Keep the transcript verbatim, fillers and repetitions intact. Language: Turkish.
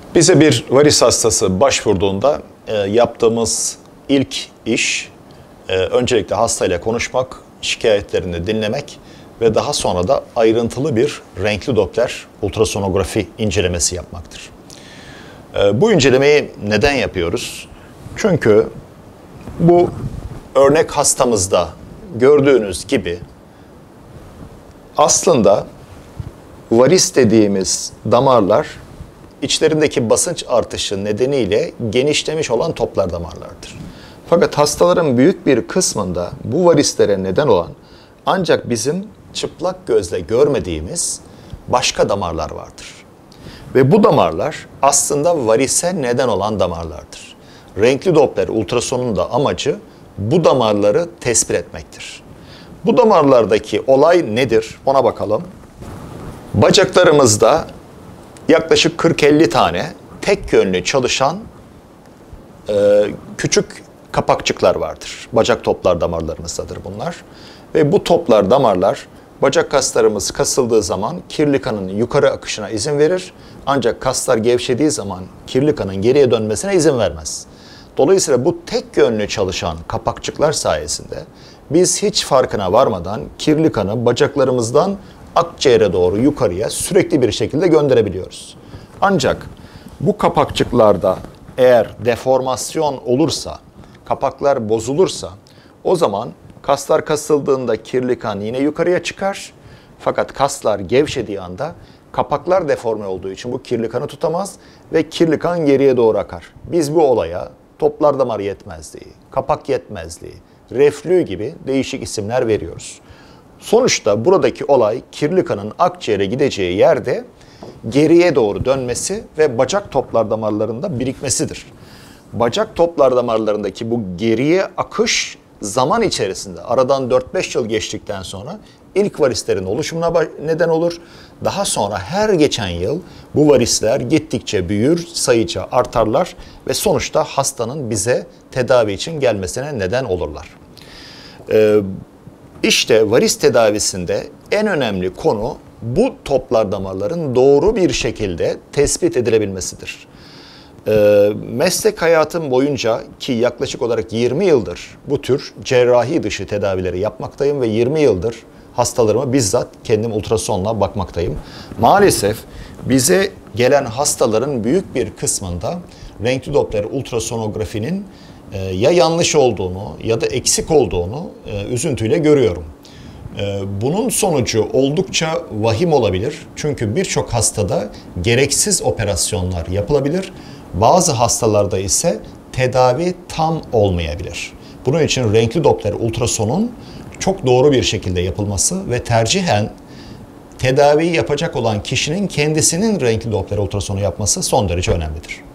Bize bir varis hastası başvurduğunda e, yaptığımız ilk iş e, öncelikle hastayla konuşmak, şikayetlerini dinlemek ve daha sonra da ayrıntılı bir renkli Doppler ultrasonografi incelemesi yapmaktır. E, bu incelemeyi neden yapıyoruz? Çünkü bu örnek hastamızda gördüğünüz gibi aslında varis dediğimiz damarlar içlerindeki basınç artışı nedeniyle genişlemiş olan toplar damarlardır. Fakat hastaların büyük bir kısmında bu varislere neden olan ancak bizim çıplak gözle görmediğimiz başka damarlar vardır. Ve bu damarlar aslında varise neden olan damarlardır. Renkli Doppler ultrasonun da amacı bu damarları tespit etmektir. Bu damarlardaki olay nedir? Ona bakalım. Bacaklarımızda yaklaşık kırk elli tane tek yönlü çalışan e, küçük kapakçıklar vardır. Bacak toplar damarlarımızdadır bunlar. Ve bu toplar damarlar bacak kaslarımız kasıldığı zaman kirli kanın yukarı akışına izin verir. Ancak kaslar gevşediği zaman kirli kanın geriye dönmesine izin vermez. Dolayısıyla bu tek yönlü çalışan kapakçıklar sayesinde biz hiç farkına varmadan kirli kanı bacaklarımızdan akciğere doğru yukarıya sürekli bir şekilde gönderebiliyoruz. Ancak bu kapakçıklarda eğer deformasyon olursa, kapaklar bozulursa o zaman kaslar kasıldığında kirli kan yine yukarıya çıkar. Fakat kaslar gevşediği anda kapaklar deforme olduğu için bu kirli kanı tutamaz ve kirli kan geriye doğru akar. Biz bu olaya toplar damar yetmezliği, kapak yetmezliği, reflü gibi değişik isimler veriyoruz. Sonuçta buradaki olay kirli kanın akciğere gideceği yerde geriye doğru dönmesi ve bacak toplar damarlarında birikmesidir. Bacak toplar damarlarındaki bu geriye akış zaman içerisinde aradan dört beş yıl geçtikten sonra ilk varislerin oluşumuna neden olur. Daha sonra her geçen yıl bu varisler gittikçe büyür, sayıca artarlar ve sonuçta hastanın bize tedavi için gelmesine neden olurlar. Ee, İşte varis tedavisinde en önemli konu bu toplar damarların doğru bir şekilde tespit edilebilmesidir. Ee, meslek hayatım boyunca ki yaklaşık olarak yirmi yıldır bu tür cerrahi dışı tedavileri yapmaktayım ve yirmi yıldır hastalarıma bizzat kendim ultrasonla bakmaktayım. Maalesef bize gelen hastaların büyük bir kısmında renkli Doppler ultrasonografinin ya yanlış olduğunu ya da eksik olduğunu e, üzüntüyle görüyorum. E, bunun sonucu oldukça vahim olabilir. Çünkü birçok hastada gereksiz operasyonlar yapılabilir. Bazı hastalarda ise tedavi tam olmayabilir. Bunun için renkli Doppler ultrasonun çok doğru bir şekilde yapılması ve tercihen tedaviyi yapacak olan kişinin kendisinin renkli Doppler ultrasonu yapması son derece önemlidir.